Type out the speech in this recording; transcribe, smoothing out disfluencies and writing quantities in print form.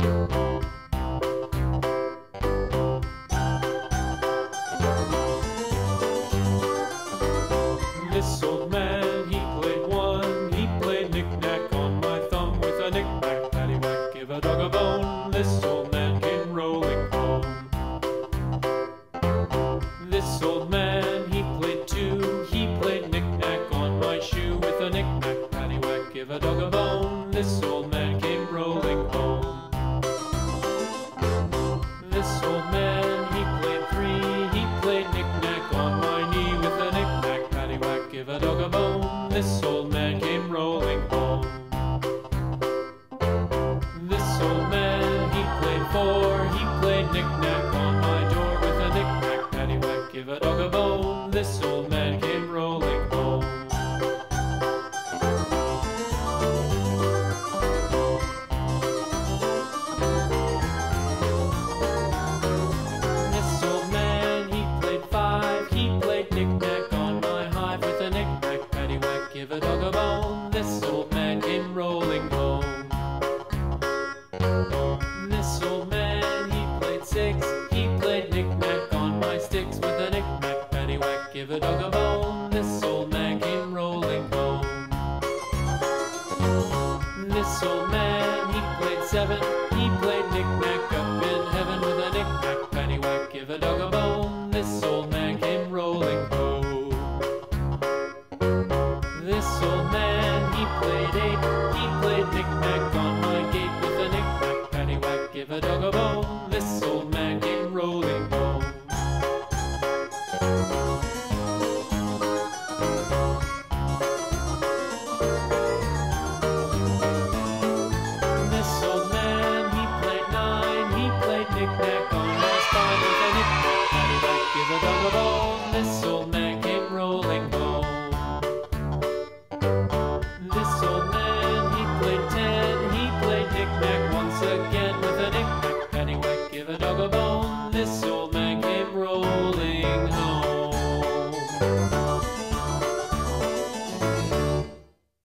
This old man, he played one. He played knick-knack on my thumb with a knick-knack, paddywhack, give a dog a bone. This old man came rolling home. This old man, he played two. He played knick-knack on my shoe with a knick-knack, paddywhack, give a dog a bone. This old man came rolling home. This old man, he played three. He played knick-knack on my knee with a knick-knack, paddywhack, give a dog a bone. This old man came rolling home. This old man, he played four. He played knick-knack on my door with a knick-knack, paddywhack, give a dog a bone. This old man came rolling home. This old man, he played five. He played knick-knack on my hive with a knick-knack, paddywhack, give a dog a bone. This old man came rolling home. This old man, he played six. He played knick-knack on my sticks with a knick-knack, paddywhack, give a dog a bone. This old man came rolling home. This old man, he played seven. He played knick-knack up in heaven with a knick-knack, paddywhack, give a dog a bone. This old man came rolling home. This old man, he played eight. He played knick-knack on my gate with a knick-knack, paddywhack, give a dog a bone. This old man came rolling home. This old man, he played nine. He played knick-knack on my spine with a knick-knack, paddywhack, give a dog a bone. This old man